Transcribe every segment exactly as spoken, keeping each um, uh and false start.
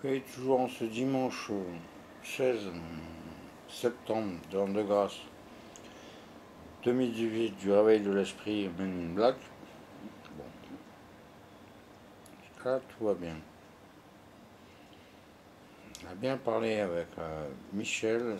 Ok, toujours en ce dimanche euh, seize septembre de l'an de grâce deux mille dix-huit, du réveil de l'esprit Men in Black. Bon, là tout va bien. On a bien parlé avec euh, Michel.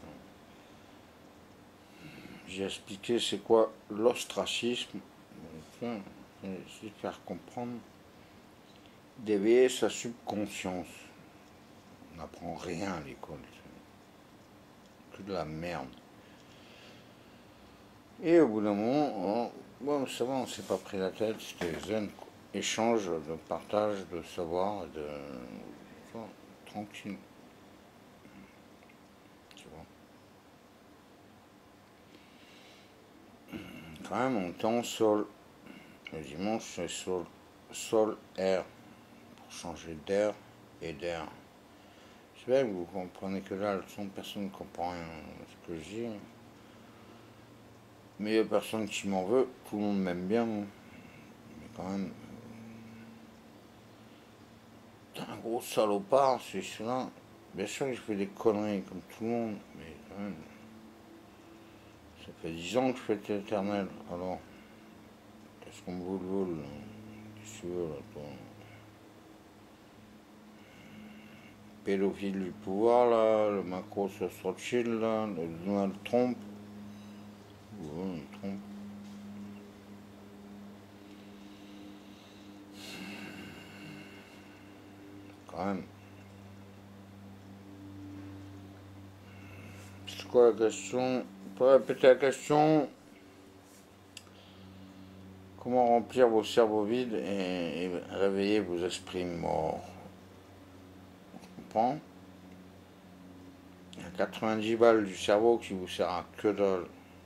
J'ai expliqué c'est quoi l'ostracisme. Enfin, j'ai essayé de faire comprendre, d'éveiller sa subconscience. On n'apprend rien à l'école. C'est que de la merde. Et au bout d'un moment, on, bon, ça va, on s'est pas pris la tête, c'était zen, quoi. Échange de partage de savoir, de. Enfin, tranquille. Tu vois. Quand même, on était en sol. Le dimanche, c'est sol, sol, air. Pour changer d'air et d'air. C'est vrai que vous comprenez que là, le son, personne ne comprend rien à ce que je dis. Mais il n'y a personne qui m'en veut, tout le monde m'aime bien. Mais quand même, t'es un gros salopard, c'est cela. Bien sûr que je fais des conneries comme tout le monde, mais quand même, ça fait dix ans que je fais l'éternel. Alors, qu'est-ce qu'on me voule voule là? Qu'est-ce que tu veux là, toi? Pédophile du pouvoir là, le macro sur Rothschild là, le Donald Trump. Ouais, Trump. Quand même. C'est quoi la question? Vous pouvez répéter la question? Comment remplir vos cerveaux vides et, et réveiller vos esprits morts? Tu comprends? Il y a quatre-vingt-dix balles du cerveau qui vous sert à que dalle.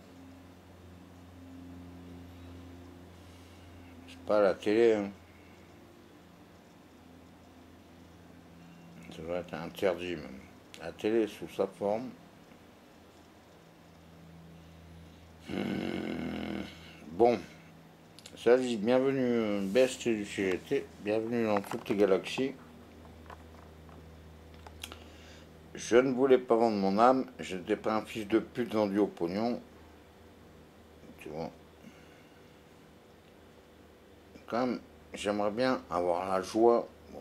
C'est pas la télé, hein. Ça doit être interdit même. La télé sous sa forme. Hmm. Bon, ça dit bienvenue B S T du C G T, bienvenue dans toutes les galaxies. Je ne voulais pas vendre mon âme, je n'étais pas un fils de pute vendu au pognon. Tu vois. Quand même, j'aimerais bien avoir la joie. Bon.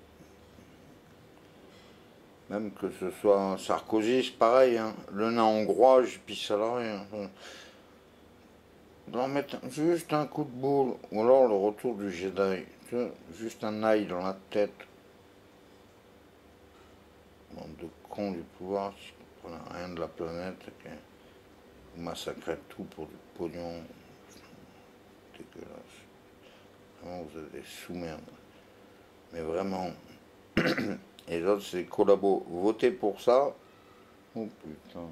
Même que ce soit Sarkozy, c'est pareil, hein. Le nain hongrois, je pisse à l'arrêt. Hein. D'en mettre juste un coup de boule, ou alors le retour du Jedi. Tu vois, juste un ail dans la tête. Bande de cons du pouvoir qui ne comprennent rien de la planète, qui massacrent tout pour du pognon. Dégueulasse. Vraiment, vous êtes des sous-merdes. Mais vraiment. Et les autres, c'est des collabos. Votez pour ça. Oh putain.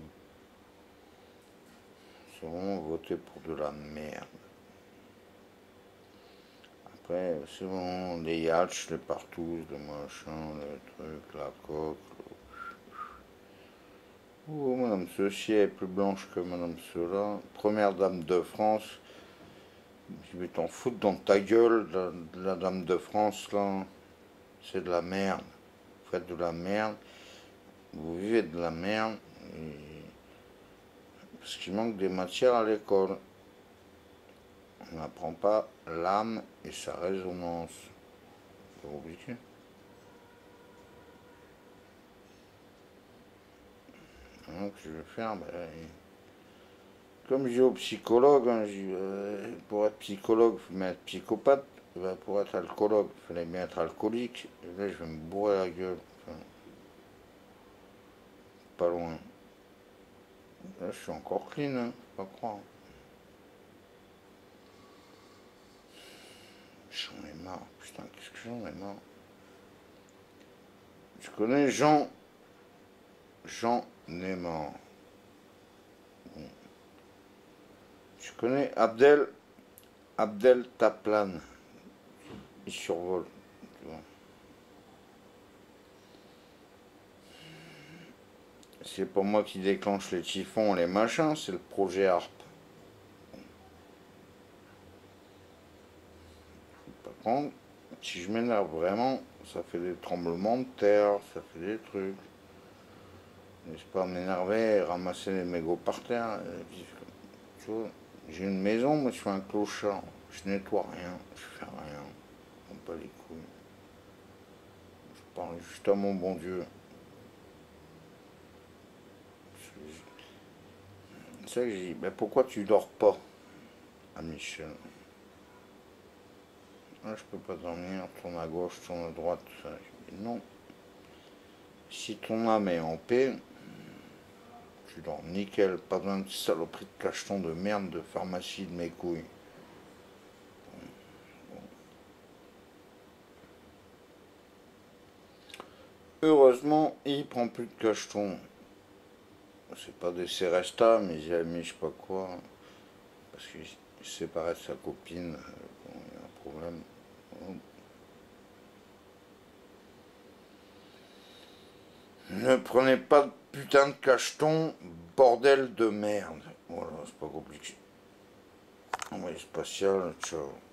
C'est vraiment voter pour de la merde. Après, c'est bon, les yachts, les partous, le machin, le truc, la coque. Le... Oh, madame ceci est plus blanche que madame cela. Première dame de France. Je vais t'en foutre dans ta gueule, la, la dame de France, là. C'est de la merde. Vous faites de la merde. Vous vivez de la merde. Et... parce qu'il manque des matières à l'école. On n'apprend pas l'âme et sa résonance. C'est compliqué. Donc, je vais faire, ben, comme je dis aux psychologues, hein, je dis, euh, pour être psychologue, il faut bien être psychopathe. Ben, pour être alcoologue, il fallait bien être alcoolique. Et là, je vais me bourrer la gueule. Enfin, pas loin. Là, je suis encore clean, hein, faut pas croire. J'en ai marre, putain, qu'est-ce que j'en ai marre. Je connais Jean. Jean est mort. Bon. Je connais Abdel. Abdel Taplan. Il survole. Tu vois. C'est pas moi qui déclenche les typhons, les machins, c'est le projet A R P. Par contre, si je m'énerve vraiment, ça fait des tremblements de terre, ça fait des trucs. N'est-ce pas m'énerver, ramasser les mégots par terre. Tu vois, j'ai une maison, moi je suis un clochard. Je nettoie rien, je fais rien. On pas les couilles. Je parle juste à mon bon Dieu. C'est ça que j'ai dit, mais pourquoi tu dors pas à Michel? Ah, je peux pas dormir, tourne à gauche, tourne à droite, tout ça. Je dis, non. Si ton âme est en paix, tu dors nickel, pas besoin de saloperie de cacheton de merde, de pharmacie de mes couilles. Heureusement, il prend plus de cacheton. C'est pas des Seresta, mais j'ai mis je sais pas quoi. Parce qu'il s'est séparé de sa copine. Bon, il y a un problème. Ne prenez pas de putain de cacheton, bordel de merde. Voilà, c'est pas compliqué. Envoyé spatial, ciao.